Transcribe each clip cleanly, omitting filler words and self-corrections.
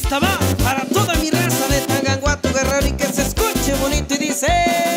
Esta va para toda mi raza de Tanganguato, Guerrero, y que se escuche bonito y dice: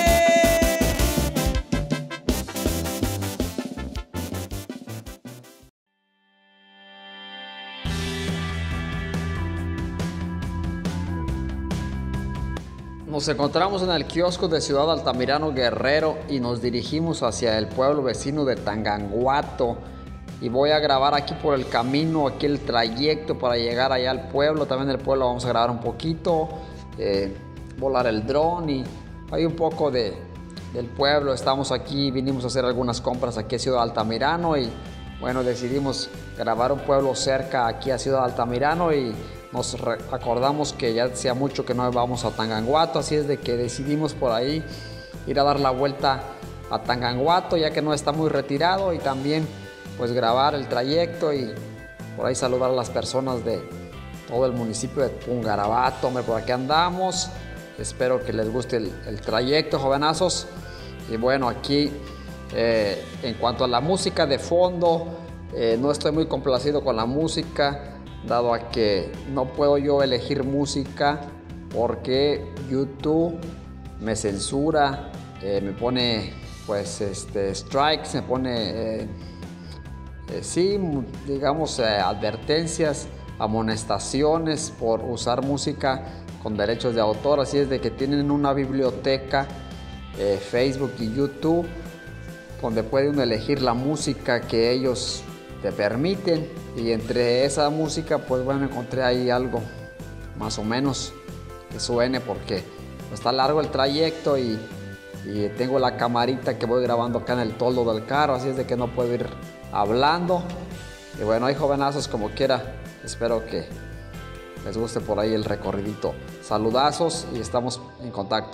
Nos encontramos en el kiosco de Ciudad Altamirano, Guerrero, y nos dirigimos hacia el pueblo vecino de Tanganguato. Y voy a grabar aquí por el camino, aquí el trayecto para llegar allá al pueblo. También el pueblo vamos a grabar un poquito, volar el dron, y hay un poco del pueblo. Estamos aquí, vinimos a hacer algunas compras aquí a Ciudad Altamirano, y bueno, decidimos grabar un pueblo cerca aquí a Ciudad Altamirano, y nos acordamos que ya hacía mucho que no vamos a Tanganguato, así es de que decidimos por ahí ir a dar la vuelta a Tanganguato, ya que no está muy retirado, y también pues grabar el trayecto y por ahí saludar a las personas de todo el municipio de Pungarabato. Hombre, por aquí andamos. Espero que les guste el trayecto, jovenazos. Y bueno, aquí en cuanto a la música de fondo, no estoy muy complacido con la música, dado a que no puedo yo elegir música porque YouTube me censura, me pone pues strikes, me pone sí, digamos, advertencias, amonestaciones por usar música con derechos de autor. Así es de que tienen una biblioteca, Facebook y YouTube, donde puede uno elegir la música que ellos te permiten, y entre esa música pues bueno, encontré ahí algo más o menos que suene, porque está largo el trayecto y tengo la camarita que voy grabando acá en el toldo del carro, así es de que no puedo ir hablando. Y bueno, hay jovenazos como quiera, espero que les guste por ahí el recorridito. Saludazos y estamos en contacto.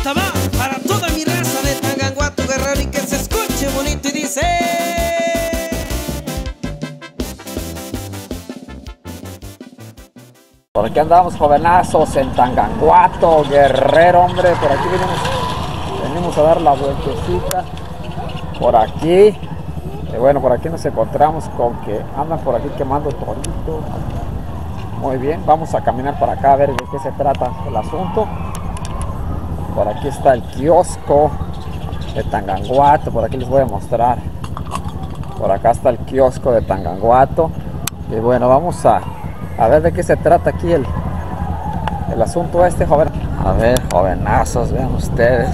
esta va para toda mi raza de Tanganguato, Guerrero, y que se escuche bonito y dice... Por aquí andamos, jovenazos, en Tanganguato, Guerrero, hombre. Por aquí venimos a dar la vueltecita. Por aquí. Y bueno, por aquí nos encontramos con que andan por aquí quemando torito. Muy bien, vamos a caminar para acá a ver de qué se trata el asunto. Por aquí está el kiosco de Tanganguato. Por aquí les voy a mostrar. Por acá está el kiosco de Tanganguato. Y bueno, vamos a ver de qué se trata aquí el asunto este, joven. A ver, jovenazos, vean ustedes.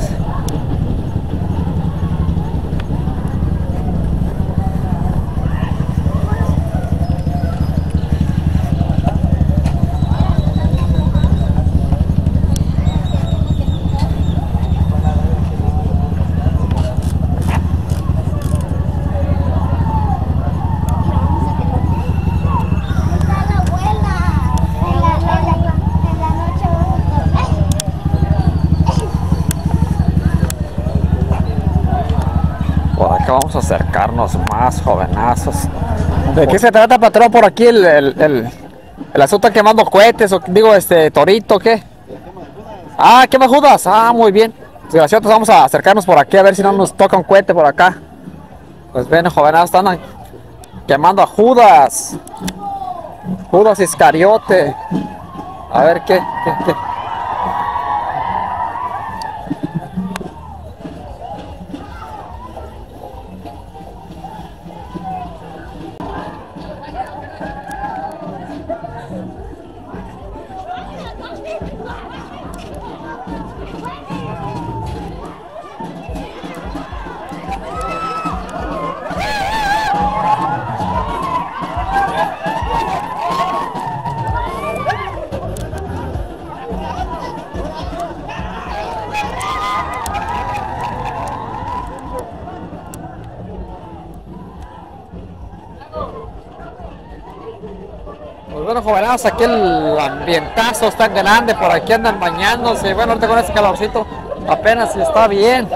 Vamos a acercarnos más, jovenazos. ¿De qué se trata, patrón, por aquí el asunto quemando cohetes? O digo, torito, ¿qué? Ah, quema Judas. Ah, muy bien. Gracias, vamos a acercarnos por aquí a ver si no nos toca un cohete por acá. Pues ven, jovenazos, están quemando a Judas. Judas Iscariote. A ver qué. Pues bueno, jovenazos, aquí el ambientazo está grande, por aquí andan bañándose. Bueno, ahorita con este calorcito apenas está bien.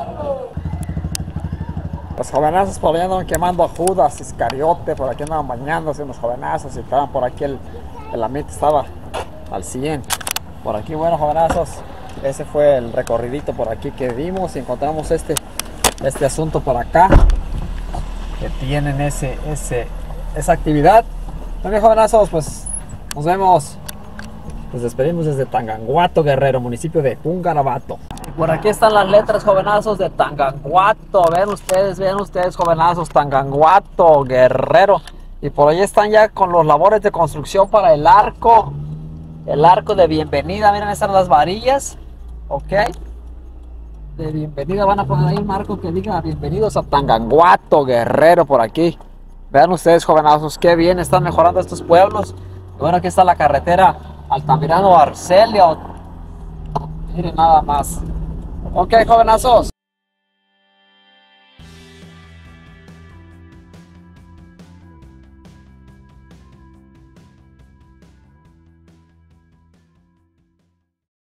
Los jovenazos por allá andan quemando a Judas Iscariote, por aquí andaban bañándose los jovenazos y estaban por aquí, el ambiente estaba al 100. Por aquí, bueno, jovenazos, ese fue el recorridito por aquí que dimos y encontramos este asunto por acá, que tienen esa actividad. Muy bien, jovenazos, pues nos vemos. Nos despedimos desde Tanganguato, Guerrero, municipio de Cungarabato. Por aquí están las letras, jovenazos, de Tanganguato. Vean ustedes, jovenazos, Tanganguato, Guerrero. Y por ahí están ya con los labores de construcción para el arco de bienvenida. Miren, esas son las varillas, ok, de bienvenida. Van a poner ahí un marco que diga bienvenidos a Tanganguato, Guerrero, por aquí. Vean ustedes, jovenazos, qué bien están mejorando estos pueblos. Y bueno, aquí está la carretera Altamirano Arcelia. Miren nada más. Ok, jovenazos.